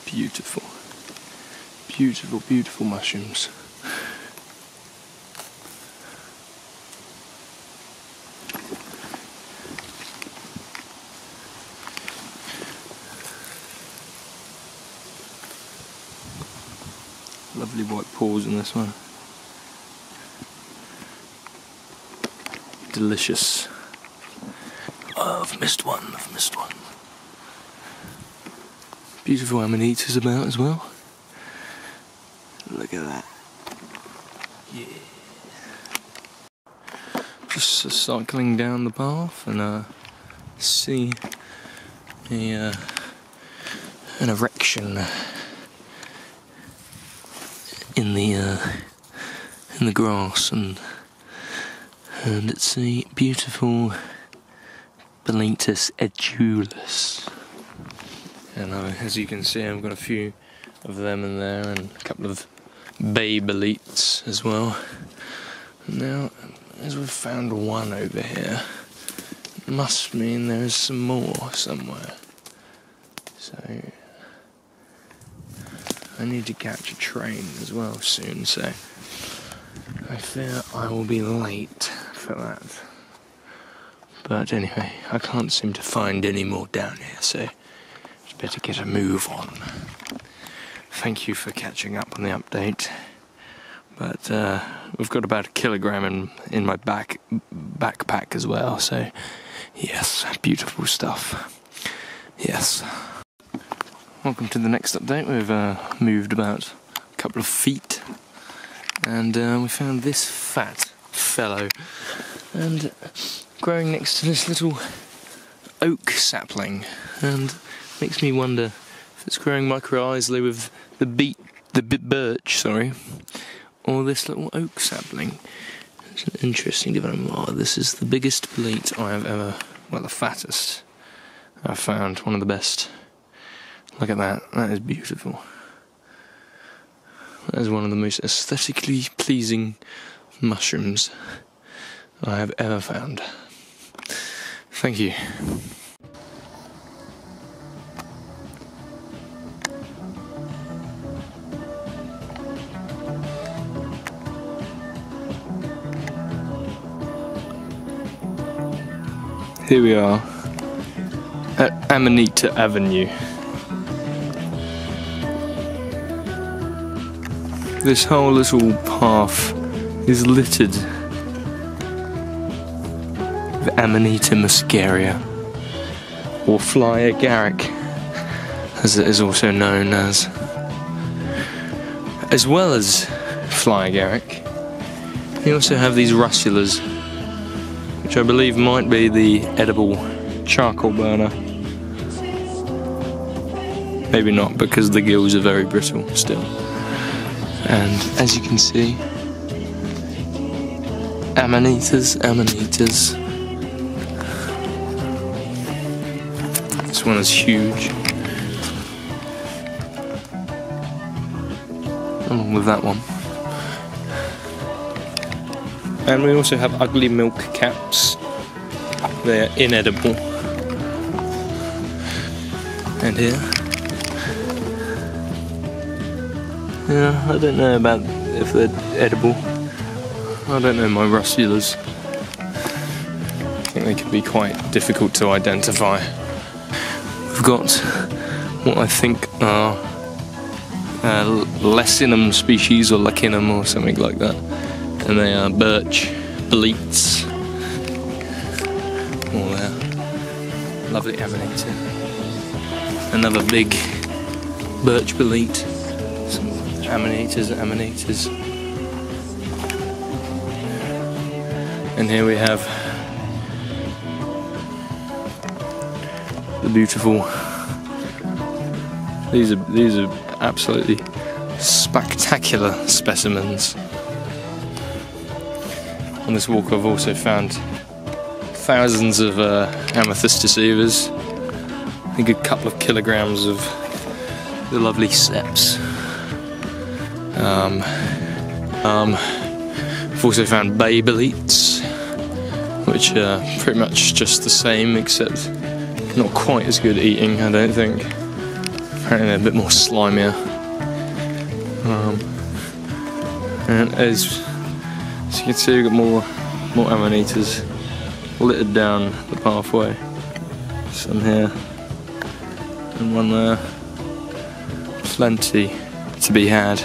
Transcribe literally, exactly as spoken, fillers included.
Beautiful. Beautiful, beautiful mushrooms. Lovely white paws in this one. Delicious. Oh, I've missed one, I've missed one. Beautiful amanitas about as well. Look at that. Yeah. Just uh, cycling down the path and uh, see a, uh, an erection in the uh, in the grass, and and it's a beautiful Boletus Edulis. And uh, as you can see, I've got a few of them in there, and a couple of bay Boletes as well. Now, as we've found one over here, it must mean there is some more somewhere. So I need to catch a train as well soon, so I fear I will be late for that. But anyway, I can't seem to find any more down here, so it's better get a move on. Thank you for catching up on the update. But uh, we've got about a kilogram in, in my back backpack as well, so yes, beautiful stuff. Yes. Welcome to the next update. We've uh, moved about a couple of feet, and uh, we found this fat fellow, and growing next to this little oak sapling, and makes me wonder if it's growing microizally with the beet, the birch, sorry, or this little oak sapling. It's an interesting development. Oh, this is the biggest bolete I have ever, well, the fattest I've found, one of the best. Look at that, that is beautiful. That is one of the most aesthetically pleasing mushrooms I have ever found. Thank you. Here we are at Amanita Avenue. This whole little path is littered with Amanita Muscaria, or fly Agaric, as it is also known as. As well as fly Agaric, you also have these russulars, which I believe might be the edible charcoal burner. Maybe not, because the gills are very brittle still. And as you can see, amanitas, amanitas. This one is huge, along with that one. And we also have ugly milk caps. They are inedible. And here, yeah, I don't know about if they're edible. I don't know my russulars. I think they can be quite difficult to identify. We've got what I think are uh, Lesinum species, or Lecinum, or something like that. And they are birch boletes. All there. Lovely Amanita. Another big birch bolete. Some amanitas, amanitas. And here we have the beautiful. These are these are absolutely spectacular specimens. On this walk I've also found thousands of uh, amethyst deceivers. I think a couple of kilograms of the lovely Ceps. Um, um, I've also found bay boletes, which are pretty much just the same, except not quite as good eating, I don't think. apparently they're a bit more slimier. Um, and as, as you can see, we've got more more amanitas littered down the pathway. Some here and one there. Plenty to be had.